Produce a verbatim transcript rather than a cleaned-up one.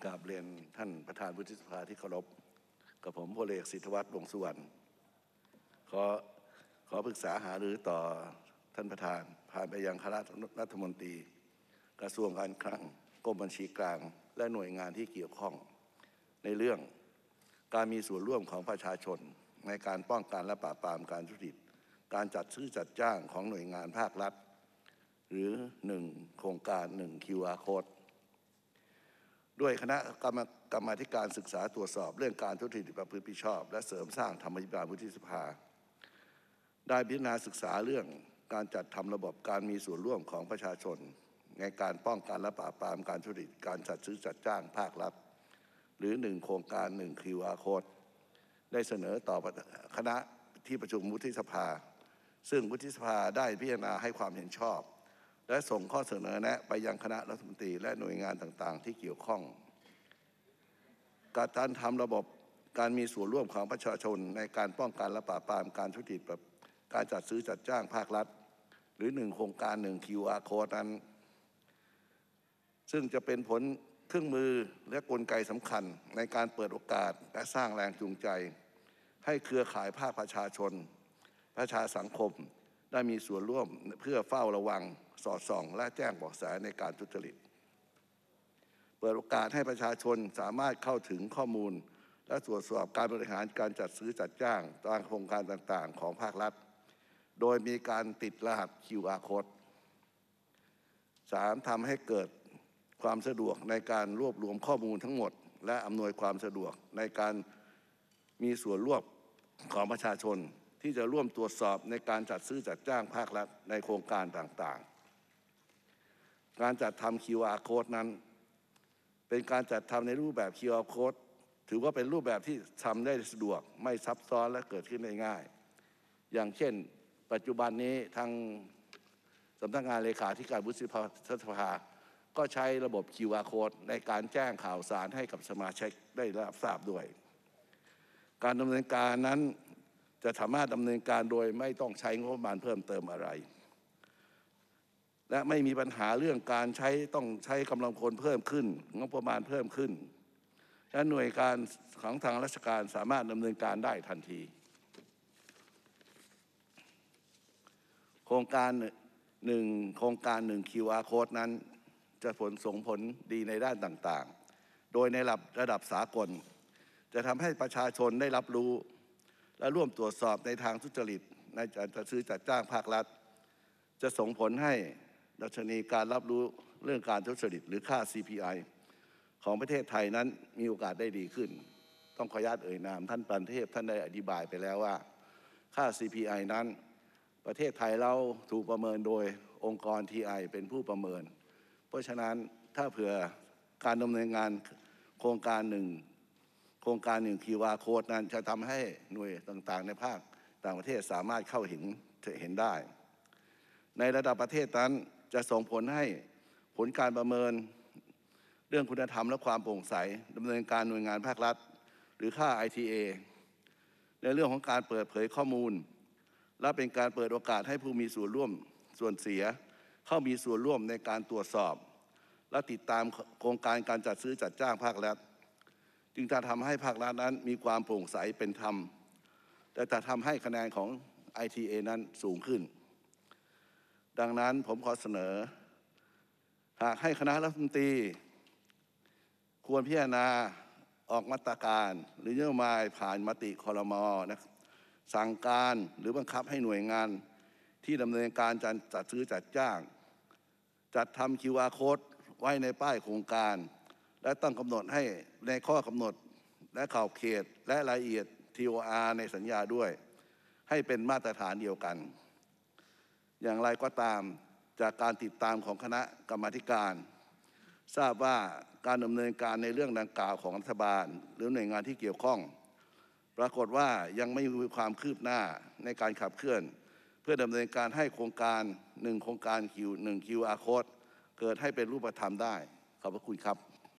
กราบเรียนท่านประธานวุฒิสภาที่เคารพกับผมพลเอกสิทธิวัฒน์วงษ์สุวรรณขอขอปรึกษาหารือต่อท่านประธานผ่านไปยังคณะรัฐมนตรีกระทรวงการคลังกรมบัญชีกลางและหน่วยงานที่เกี่ยวข้องในเรื่องการมีส่วนร่วมของประชาชนในการป้องกันและปราบปรามการทุจริตการจัดซื้อจัดจ้างของหน่วยงานภาครัฐหรือหนึ่งโครงการหนึ่ง คิว อาร์ Code ด้วยคณะกรรมกรรมาธิการศึกษาตรวจสอบเรื่องการทุจริตประพฤติผิดชอบและเสริมสร้างธรรมาภิบาลวุฒิสภาได้พิจารณาศึกษาเรื่องการจัดทำระบบการมีส่วนร่วมของประชาชนในการป้องกันและปราบปรามการทุจริตการจัดซื้อจัดจ้างภาครัฐหรือหนึ่งโครงการหนึ่ง คิว อาร์ Code ได้เสนอต่อคณะที่ประชุมวุฒิสภาซึ่งวุฒิสภาได้พิจารณาให้ความเห็นชอบและส่งข้อเสนอแนะไปยังคณะรัฐมนตรีและหน่วยงานต่างๆที่เกี่ยวข้องการทำระบบการมีส่วนร่วมของประชาชนในการป้องกันและปราบปรามการทุจริตการจัดซื้อจัดจ้างภาครัฐหรือหนึ่งโครงการหนึ่ง คิว อาร์ Code นั้นซึ่งจะเป็นผลเครื่องมือและกลไกสำคัญในการเปิดโอกาสและสร้างแรงจูงใจให้เครือข่ายภาคประชาชนประชาสังคมได้มีส่วนร่วมเพื่อเฝ้าระวังสอดส่องและแจ้งเบาะแสในการทุจริตเปิดโอกาสให้ประชาชนสามารถเข้าถึงข้อมูลและตรวจสอบการบริหารการจัดซื้อจัดจ้างตามโครงการต่างๆของภาครัฐโดยมีการติดรหัส คิว อาร์ Code สามทำให้เกิดความสะดวกในการรวบรวมข้อมูลทั้งหมดและอำนวยความสะดวกในการมีส่วนร่วมของประชาชนที่จะร่วมตรวจสอบในการจัดซื้อจัดจ้างภาครัฐในโครงการต่างๆการจัดทำ คิว อาร์ Code นั้นเป็นการจัดทำในรูปแบบ คิว อาร์ Code ถือว่าเป็นรูปแบบที่ทำได้สะดวกไม่ซับซ้อนและเกิดขึ้นได้ง่ายอย่างเช่นปัจจุบันนี้ทางสำนักงานเลขาธิการวุฒิสภาก็ใช้ระบบ คิว อาร์ Code ในการแจ้งข่าวสารให้กับสมาชิกได้รับทราบด้วยการดำเนินการนั้นจะสามารถดำเนินการโดยไม่ต้องใช้งบประมาณเพิ่มเติมอะไรและไม่มีปัญหาเรื่องการใช้ต้องใช้กำลังคนเพิ่มขึ้นงบประมาณเพิ่มขึ้นและหน่วยการของทางราชการสามารถดำเนินการได้ทันทีโครงการหนึ่งโครงการหนึ่ง คิว อาร์ Code นั้นจะผลส่งผลดีในด้านต่างๆโดยในระดับระดับสากลจะทำให้ประชาชนได้รับรู้และร่วมตรวจสอบในทางทุจริตในการจัดซื้อจัดจ้างภาครัฐจะส่งผลให้ดัชนีการรับรู้เรื่องการทุจริตหรือค่า ซี พี ไอ ของประเทศไทยนั้นมีโอกาสได้ดีขึ้นต้องขออนุญาตเอ่ยนามท่านปานเทพท่านได้อธิบายไปแล้วว่าค่า ซี พี ไอ นั้นประเทศไทยเราถูกประเมินโดยองค์กร ที ไอ เป็นผู้ประเมินเพราะฉะนั้นถ้าเผื่อการดำเนินงานโครงการหนึ่งโครงการหนึ่ง คิว อาร์ Code นั้นจะทำให้หน่วยต่างๆในภาคต่างประเทศสามารถเข้าเห็นเห็นได้ในระดับประเทศนั้นจะส่งผลให้ผลการประเมินเรื่องคุณธรรมและความโปร่งใสดำเนินการหน่วยงานภาครัฐหรือค่า ไอ ที เอ ในเรื่องของการเปิดเผยข้อมูลและเป็นการเปิดโอกาสให้ผู้มีส่วนร่วมส่วนเสียเข้ามีส่วนร่วมในการตรวจสอบและติดตามโครงการการจัดซื้อจัดจ้างภาครัฐจึงจะทำให้ภาครัฐนั้นมีความโปร่งใสเป็นธรรมแต่จะทำให้คะแนนของ ไอ ที เอ นั้นสูงขึ้นดังนั้นผมขอเสนอหากให้คณะรัฐมนตรีควรพิจารณาออกมาตรการหรือนโยบายผ่านมติครม.นะสั่งการหรือบังคับให้หน่วยงานที่ดำเนินการจัดซื้อจัดจ้างจัดทำ คิว อาร์ Code ไว้ในป้ายโครงการและต้องกำหนดให้ในข้อกำหนดและขอบเขตและรายละเอียด ที โอ อาร์ ในสัญญาด้วยให้เป็นมาตรฐานเดียวกันอย่างไรก็ตามจากการติดตามของคณะกรรมาธิการทราบว่าการดำเนินการในเรื่องดังกล่าวของรัฐบาลหรือหน่วยงานที่เกี่ยวข้องปรากฏว่ายังไม่มีความคืบหน้าในการขับเคลื่อนเพื่อดำเนินการให้โครงการหนึ่งโครงการคิวหนึ่ง คิว อาร์ Code เกิดให้เป็นรูปธรรมได้ขอบพระคุณครับ